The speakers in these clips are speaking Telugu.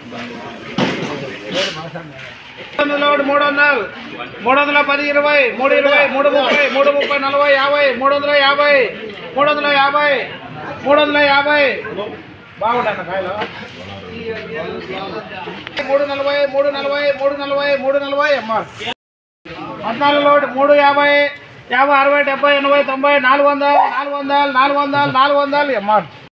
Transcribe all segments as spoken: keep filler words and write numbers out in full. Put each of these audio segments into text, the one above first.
మూడు వందలు మూడు వందల పది ఇరవై మూడు ఇరవై మూడు ముప్పై మూడు ముప్పై నలభై యాభై మూడు వందల యాభై మూడు వందల యాభై మూడు వందల యాభై బాగుంటాను కాయలు మూడు నలభై మూడు నలభై మూడు నలభై మూడు నలభై అమ్మ పద్నాలుగు లోడ్ మూడు యాభై యాభై అరవై డెబ్బై ఎనభై తొంభై నాలుగు వందలు నాలుగు వందలు నాలుగు వందలు నాలుగు వందలు అమ్మ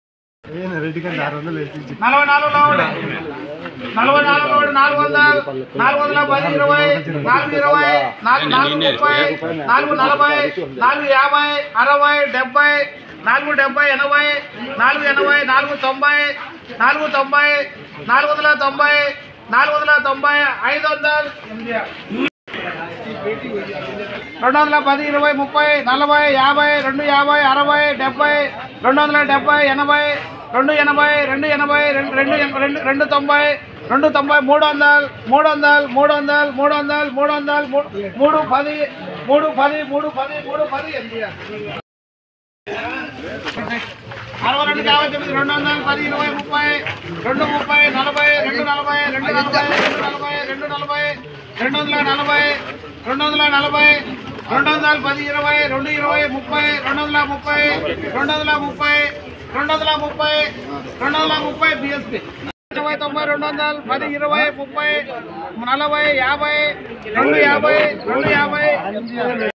నలభై నాలుగు లోడ్ నలభై నాలుగు లోడ్ నాలుగు వందలు నాలుగు వందల పది ఇరవై నాలుగు ఇరవై నాలుగు నాలుగు ముప్పై నాలుగు నలభై నాలుగు యాభై అరవై డెబ్బై నాలుగు డెబ్బై ఎనభై నాలుగు ఎనభై నాలుగు తొంభై నాలుగు తొంభై నాలుగు వందల తొంభై నాలుగు వందల తొంభై ఐదు వందలు రెండు వందల పది ఇరవై ముప్పై నలభై యాభై రెండు యాభై అరవై డెబ్బై రెండు వందల డెబ్బై ఎనభై రెండు ఎనభై రెండు ఎనభై రెండు రెండు రెండు రెండు తొంభై రెండు తొంభై మూడు వందలు మూడు వందలు మూడు వందలు మూడు వందలు మూడు వందలు మూడు పది మూడు పది మూడు పది మూడు పది అరవై రెండు యాభై తొమ్మిది రెండు వందల పది ఇరవై ముప్పై రెండు ముప్పై నలభై రెండు నలభై రెండు నలభై రెండు నలభై రెండు నలభై రెండు వందల నలభై రెండు వందల నలభై రెండు వందల పది ఇరవై రెండు ఇరవై ముప్పై రెండు వందల ముప్పై రెండు వందల ముప్పై రెండు వందల ముప్పై రెండు వందల ముప్పై బిఎస్పి ఇరవై తొంభై రెండు వందలు పది ఇరవై ముప్పై నలభై యాభై రెండు యాభై రెండు యాభై